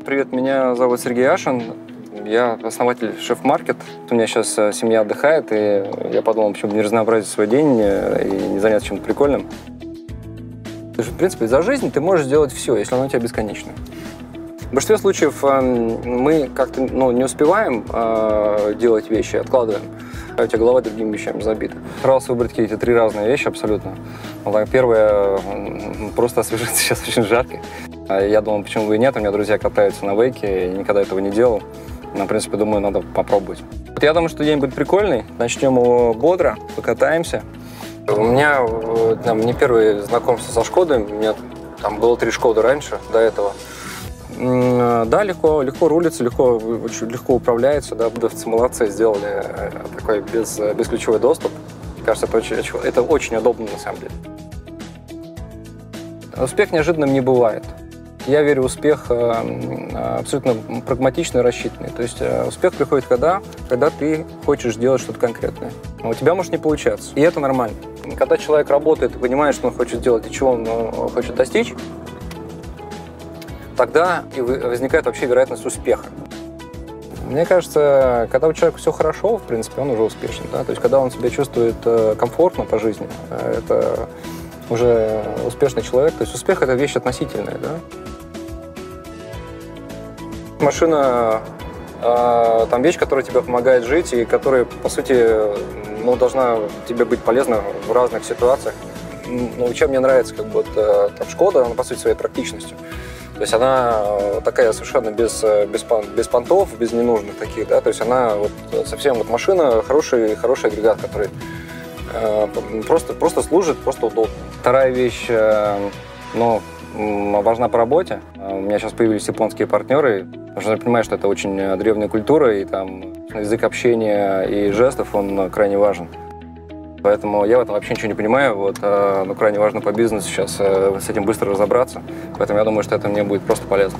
привет, меня зовут Сергей Ашин. Я основатель Шеф-Маркет. У меня сейчас семья отдыхает, и я подумал, почему бы не разнообразить свой день и не заняться чем-то прикольным. В принципе, за жизнь ты можешь сделать все, если она у тебя бесконечная. В большинстве случаев мы как-то не успеваем делать вещи, откладываем. У тебя голова другими вещами забита. Старался выбрать какие-то 3 разные вещи абсолютно. Первое, просто освежиться, сейчас очень жарко. Я думал, почему бы и нет, у меня друзья катаются на вейке, я никогда этого не делал. Но, в принципе, думаю, надо попробовать. Я думаю, что день будет прикольный, начнем его бодро, покатаемся. У меня не первое знакомство со Шкодой, у меня там было 3 Шкоды раньше, до этого. Да, легко рулится, очень легко управляется, да, будовцы молодцы, сделали такой бесключевой доступ. Кажется, это очень удобно на самом деле. Успех неожиданным не бывает. Я верю в успех абсолютно прагматичный и рассчитанный. То есть успех приходит когда ты хочешь делать что-то конкретное. Но у тебя может не получаться, и это нормально. Когда человек работает и понимает, что он хочет делать и чего он хочет достичь, тогда и возникает вообще вероятность успеха. Мне кажется, когда у человека все хорошо, в принципе, он уже успешен. Да? То есть когда он себя чувствует комфортно по жизни, это уже успешный человек. То есть успех – это вещь относительная. Да? Машина там вещь, которая тебе помогает жить и которая, по сути, должна тебе быть полезна в разных ситуациях. Чем мне нравится там Шкода, она, по сути, своей практичностью. То есть она такая совершенно без понтов, без ненужных таких, да, то есть она совсем машина, хороший агрегат, который просто служит, просто удобно. Вторая вещь, важна по работе. У меня сейчас появились японские партнеры. Нужно понимать, что это очень древняя культура, и там язык общения и жестов, он крайне важен. Поэтому я в этом вообще ничего не понимаю, но крайне важно по бизнесу сейчас с этим быстро разобраться. Поэтому я думаю, что это мне будет просто полезно.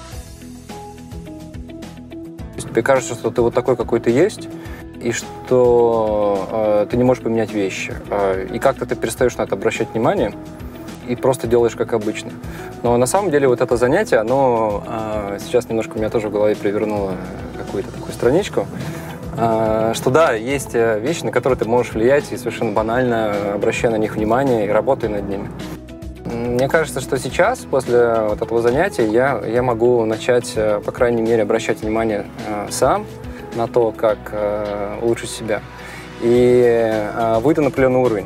То есть тебе кажется, что ты такой, какой ты есть, и что ты не можешь поменять вещи. И как-то ты перестаешь на это обращать внимание и просто делаешь как обычно. Но на самом деле это занятие, оно сейчас немножко у меня тоже в голове перевернуло какую-то такую страничку. Что да, есть вещи, на которые ты можешь влиять, и совершенно банально обращая на них внимание и работая над ними. Мне кажется, что сейчас, после этого занятия, я могу начать, по крайней мере, обращать внимание сам на то, как улучшить себя, и выйти на определенный уровень.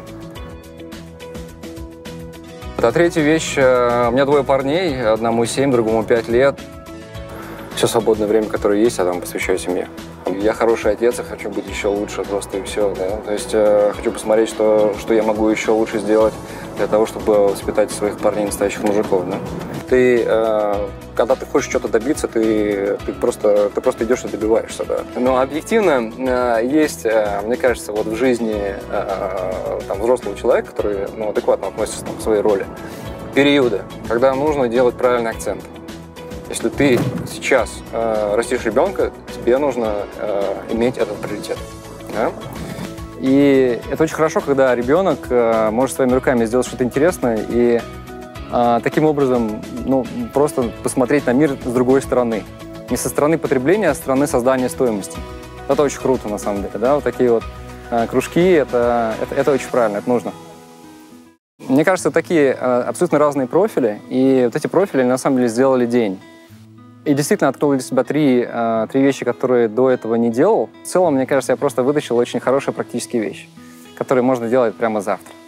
А третья вещь, у меня 2 парней, одному 7, другому 5 лет. Все свободное время, которое есть, я посвящаю семье. Я хороший отец, я хочу быть еще лучше просто и все. Да? То есть хочу посмотреть, что я могу еще лучше сделать для того, чтобы воспитать своих парней, настоящих мужиков. Да? Когда ты хочешь что-то добиться, ты просто идешь и добиваешься. Да? Но объективно есть, мне кажется, в жизни взрослого человека, который адекватно относится к своей роли, периоды, когда нужно делать правильный акцент. Если ты сейчас растишь ребенка, тебе нужно иметь этот приоритет. Да? И это очень хорошо, когда ребенок может своими руками сделать что-то интересное и таким образом просто посмотреть на мир с другой стороны. Не со стороны потребления, а со стороны создания стоимости. Это очень круто, на самом деле. Да? Такие кружки, это очень правильно, это нужно. Мне кажется, такие абсолютно разные профили, и эти профили на самом деле сделали день. И действительно открыл для себя 3 вещи, которые до этого не делал. В целом, мне кажется, я просто вытащил очень хорошие практические вещи, которые можно делать прямо завтра.